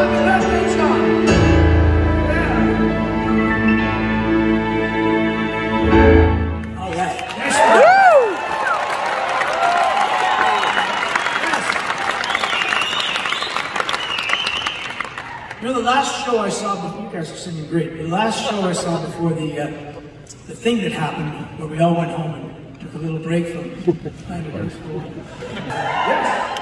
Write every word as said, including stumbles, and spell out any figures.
You know, the last show I saw, before, you guys are singing great, the last show I saw before the uh, the thing that happened, where we all went home and took a little break from school. Yes.